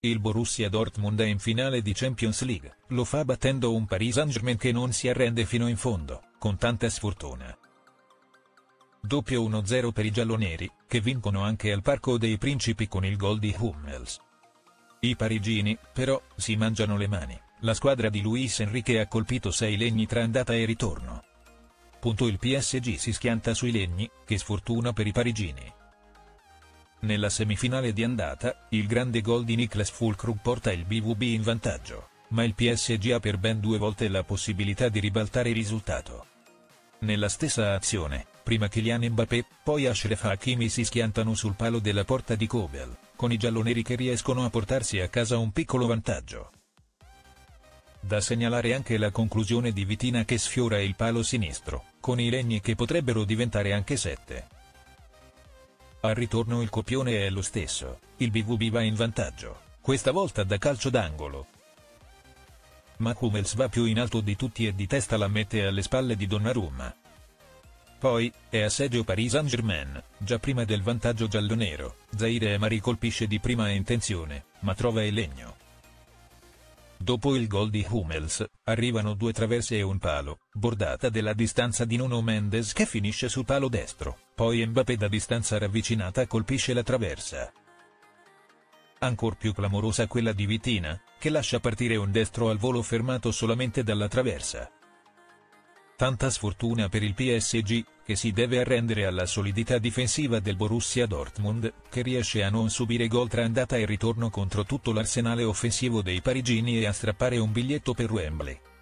il Borussia Dortmund è in finale di Champions League, lo fa battendo un Paris Saint-Germain che non si arrende fino in fondo, con tanta sfortuna. Doppio 1-0 per i gialloneri, che vincono anche al Parco dei Principi con il gol di Hummels. I parigini, però, si mangiano le mani, la squadra di Luis Enrique ha colpito 6 legni tra andata e ritorno. Il PSG si schianta sui legni, che sfortuna per i parigini. Nella semifinale di andata, il grande gol di Niklas Füllkrug porta il BVB in vantaggio, ma il PSG ha per ben 2 volte la possibilità di ribaltare il risultato. Nella stessa azione, prima Kylian Mbappé, poi Achraf Hakimi si schiantano sul palo della porta di Kobel, con i gialloneri che riescono a portarsi a casa un piccolo vantaggio. Da segnalare anche la conclusione di Vitina che sfiora il palo sinistro, con i legni che potrebbero diventare anche 7. Al ritorno il copione è lo stesso, il BVB va in vantaggio, questa volta da calcio d'angolo. Ma Hummels va più in alto di tutti e di testa la mette alle spalle di Donnarumma. Poi, è assedio Paris Saint-Germain, già prima del vantaggio giallonero, Zaire Emery colpisce di prima intenzione, ma trova il legno. Dopo il gol di Hummels, arrivano 2 traverse e un palo, bordata della distanza di Nuno Mendes che finisce sul palo destro, poi Mbappé da distanza ravvicinata colpisce la traversa. Ancor più clamorosa quella di Vitina, che lascia partire un destro al volo fermato solamente dalla traversa. Tanta sfortuna per il PSG, che si deve arrendere alla solidità difensiva del Borussia Dortmund, che riesce a non subire gol tra andata e ritorno contro tutto l'arsenale offensivo dei parigini e a strappare un biglietto per Wembley.